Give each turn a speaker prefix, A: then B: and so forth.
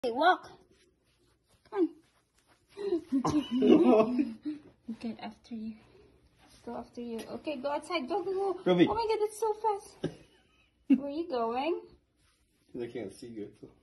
A: Hey, walk. Come on. Get after you. Let's go after you. Okay, go outside. Go, go, go.
B: Ruby.
A: Oh my god, it's so fast. Where are you going?
B: I can't see you.